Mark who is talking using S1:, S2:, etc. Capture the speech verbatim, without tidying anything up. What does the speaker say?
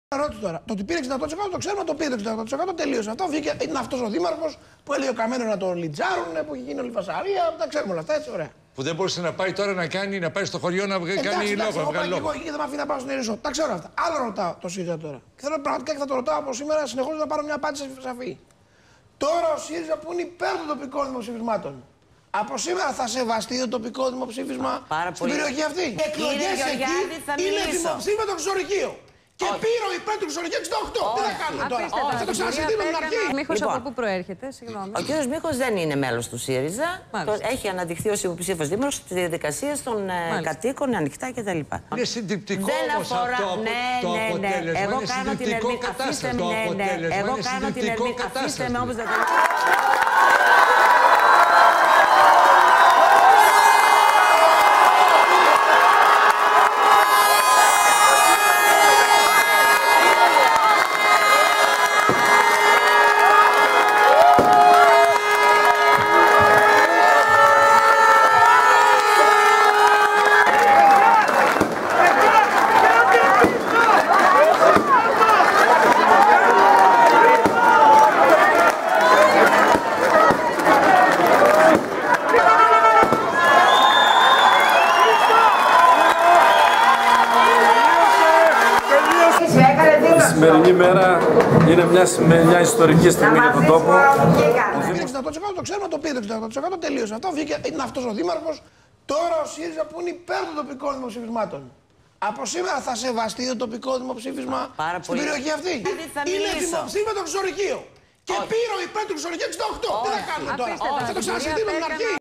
S1: Ρώτησε τώρα. Το ότι πήρε εξήντα τοις εκατό το ξέρουμε, το πήρε εξήντα τοις εκατό τελείωσε. Αυτό βγήκε. Είναι αυτό ο δήμαρχος που έλεγε ο Καμένο να τον λιτζάρουν, που έχει γίνει όλη φασαρία. Τα ξέρουμε όλα αυτά, έτσι ωραία.
S2: Που δεν μπορούσε να πάει τώρα να κάνει, να πάει στο χωριό να βγει, κάνει λόγο.
S1: Εγώ πάω και εγώ εκεί και δεν με αφήνει να πάω στον Ερυσό. Τα ξέρω αυτά. Άλλο ρωτάω το ΣΥΡΙΖΑ τώρα. Και θέλω πραγματικά και θα το ρωτάω από σήμερα συνεχώς να πάρω μια απάντηση σαφή. Τώρα ο ΣΥΡΙΖΑ που είναι υπέρ των τοπικών δημοψηφισμάτων. Από σήμερα θα σεβαστεί το τοπικό δημοψήφισμα στην περιοχή αυτή. Οι εκλογές εκεί είναι δημοψήφισμα το Χρυσορυχείο. Και πήρε ο υπέρ του Χρυσορυχείου εξήντα οκτώ. Τι θα κάνουμε τώρα, θα το ξανασυντήρουμε την αρχή.
S3: Μίχος, από πού προέρχεται, συγγνώμη.
S4: Ο κύριος Μίχος δεν είναι μέλος του ΣΥΡΙΖΑ. Έχει αναδειχθεί ως υποψήφιος δήμαρχος στις διαδικασίες των κατοίκων ανοιχτά κτλ.
S2: Είναι συντριπτικό όμως αυτό το αποτέλεσμα.
S4: Εγώ
S2: Είναι
S4: κάνω την
S2: συντριπτικό κατάσταση το αποτέλεσμα.
S4: Εγώ
S2: Είναι
S4: κάνω την
S2: συντριπτικό
S4: ερμηνεία. Αφήστε με όμως να το...
S5: Η σημερινή μέρα είναι μια, μια ιστορική στιγμή για τον τόπο.
S1: Το πήρε εξήντα τοις εκατό το ξέρουμε, το πήρε εξήντα τοις εκατό τελείωσε. Αυτό βγήκε, είναι αυτός ο δήμαρχος. Τώρα ο ΣΥΡΙΖΑ που είναι υπέρ των τοπικών δημοψηφισμάτων. Από σήμερα θα σεβαστεί το τοπικό δημοψήφισμα στην περιοχή αυτή. Είναι δημοψήφισμα το Χρυσορυχείο. Και πήρε ο υπέρ του Χρυσορυχείου εξήντα οκτώ. Τι θα κάνουμε τώρα, θα το ξανασυντήρουμε την αρχή.